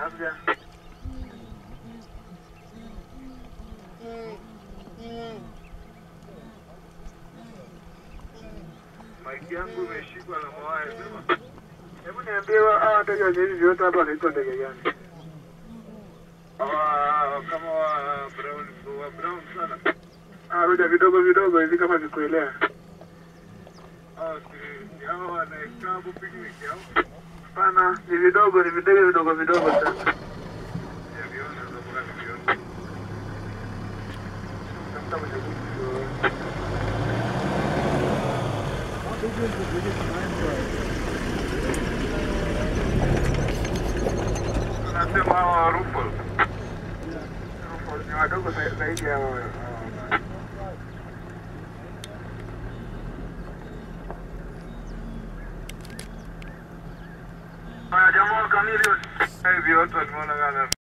Labda maiki yangu imeshikwa na mawaya sema. Hebu niambie wateja wenye hivi vyote hapa wanaitwa ndege gani? Kama brown sana. Roja vidogo vidogo hivi kama vikuelea. Si hao wanaekaa hapo picnic yao? Hapana, ni vidogo vidogo sana. Viona ndo bora viona. Tafuta mwenye kitu. Nasema hawa Rufol. Rufol ni wadogo zaidi ya wao. Jamaa kamili hivi watu waliona gani?